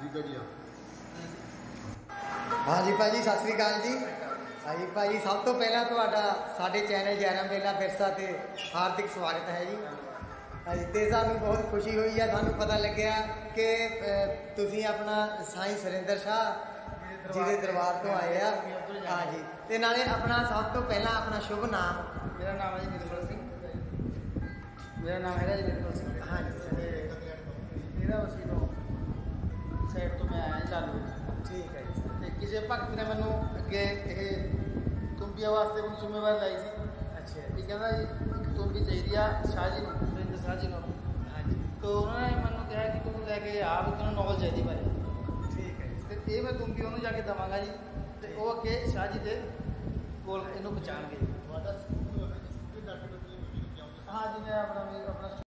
ठीक है जी। हाँ जी भाजी सत श्री अकाल जी। हाँ जी भाजी सब तो पहला तुहाडा साडे चैनल जयराम बेला विरसा ते हार्दिक स्वागत है जी। हाँ जी, तो सानू बहुत खुशी हुई है, सानू पता लग्या कि तुसी अपना साईं सुरिंदर शाह जी के दरबार तो आए आ। हाँ जी, तो नाले अपना सब तो पहला अपना शुभ नाम। मेरा नाम है जी निर्मल सिंह। मेरा नाम है जी निर्मल सिंह। हाँ जी मेरा उसी तो साइड तो मैं आया चालू। ठीक है जी। ਤੇ ਕਿਸੇ ਭਗਤ ਨੇ ਮੈਨੂੰ ਅੱਗੇ ਇਹ ਤੁੰਬੀਆਂ ਵਾਸਤੇ ਕੋਈ ਜ਼ਿੰਮੇਵਾਰੀ ਲਾਈ ਸੀ। अच्छा ਇਹ ਕਹਿੰਦਾ ਜੀ ਇੱਕ ਤੁੰਬੀ ਚਾਹੀਦੀ ਆ ਸ਼ਾਹ ਜੀ ਨੂੰ, ਸੁਰਿੰਦਰ ਸ਼ਾਹ ਜੀ ਨੂੰ। हाँ जी ਤਾਂ ਉਹਨਾਂ ਨੇ ਮੈਨੂੰ ਕਿਹਾ ਕਿ ਤੂੰ ਲੈ ਕੇ ਆ ਵੀ ਤੈਨੂੰ ਨੌਲੇਜ ਚਾਹੀਦੀ ਬਾਰੇ। ठीक है जी। ਤੇ ਇਹ ਮੈਂ ਤੁੰਬੀ ਉਹਨੂੰ ਜਾ ਕੇ ਦੇਵਾਂਗਾ ਜੀ, ਤੇ ਉਹ ਅੱਗੇ ਸ਼ਾਹ ਜੀ ਦੇ ਕੋਲ ਇਹਨੂੰ ਪਹੁੰਚਾਉਣਗੇ। ਹਾਂ ਜੀ, ਮੈਂ ਆਪਣਾ